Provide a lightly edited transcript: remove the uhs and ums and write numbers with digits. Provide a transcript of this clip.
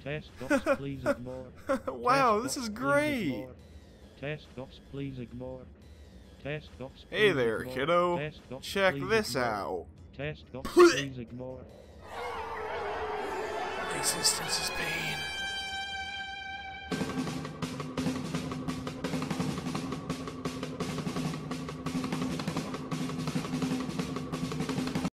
Test box, please ignore. Wow, Test this is box, please great. ignore. Test box, please ignore. Test box, Hey please there, ignore. kiddo. Test box, Check please this ignore. out. Test box, please ignore. Existence is pain.